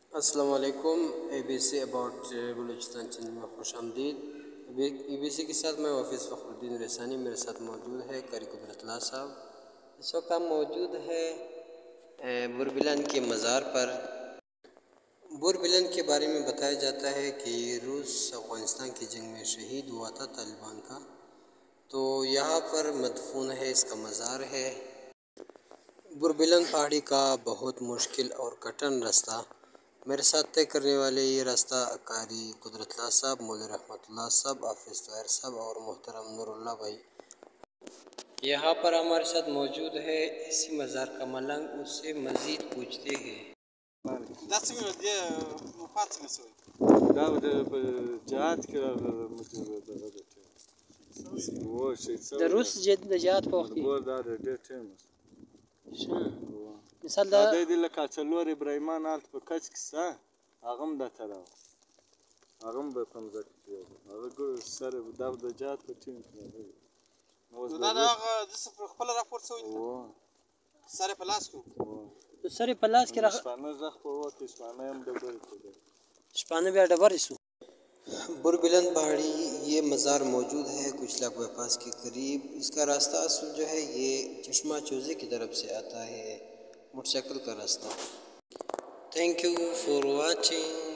अस्सलाम वालेकुम। ABC about Balochistan channel में खुश आमदीद। ABC के साथ मैं हाफिज़ फ़खरुद्दीन रसानी, मेरे साथ मौजूद है कारी कुदरतल्लाह साहब। इस वक्त हम मौजूद है बुरबिलन के मज़ार पर। बुरबिलन के बारे में बताया जाता है कि रूस अफ़गानिस्तान की जंग में शहीद हुआ था तालिबान का, तो यहाँ पर मदफून है, इसका मज़ार है। बुरबिलन पहाड़ी का बहुत मुश्किल और कठिन रास्ता मेरे साथ तय करने वाले ये रास्ता कारी कुदरतल्लाह साहब, मौलवी रहमतुल्लाह साहब, हाफिज़ तोहर साहब और मोहतरम नूरुल्लाह भाई यहाँ पर हमारे साथ मौजूद है। इसी मज़ार का मलंग, उससे मज़ीद पूछते हैं। रूस जहाद مثال دا د لکه څلور ابراهیمان هلته په کچ کې شته، هغه هم دا طرف هغه هم به په مځکه کې هغه سر دا د جهاد په ټیم کې نو دا هغه داسې په خپله راپورته شوی دی، سر یې په لاس کې و سر یې په لاس کې شپانه زخ په وخت شپانه هم ډبرې کېده، شپانه بیا ډبرې شو। बुरबिलन पहाड़ी ये मज़ार मौजूद है कुचला बाईपास के करीब। इसका रास्ता असल जो है ये चश्मा चौजे की तरफ से आता है, मोटरसाइकिल का रास्ता। Thank you for watching.